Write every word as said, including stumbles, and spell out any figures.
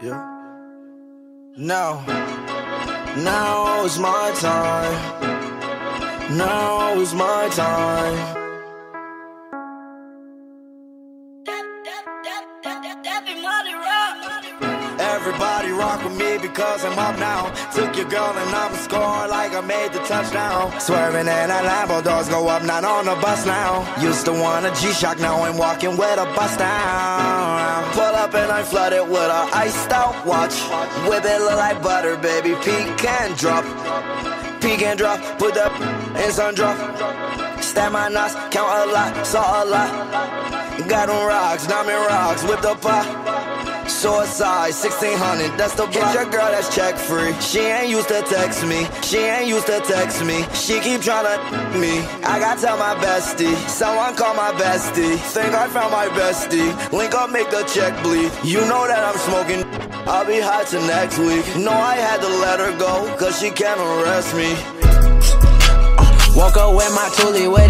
Yeah. Now, now is my time. Now is my time. Everybody rock with me because I'm up now. Took your girl and I'm scoring like I made the touchdown. Swerving in a Lambo, doors go up, not on the bus now. Used to want a G-Shock, now I'm walking with a bust down. Pull up and I'm flooded with a iced out watch. Whip it look like butter, baby, peek and drop. Peek and drop, put that in sun drop. Stab my knots, count a lot, saw a lot. Got them rocks, diamond rocks, whip the pot. Suicide, sixteen hundred, that's the block. Get your girl that's check free. She ain't used to text me. She ain't used to text me. She keep tryna me. I gotta tell my bestie. Someone call my bestie. Think I found my bestie. Link up, make the check bleed. You know that I'm smoking. I'll be high till next week. No, I had to let her go, cause she can't arrest me. uh, Woke up with my toolie with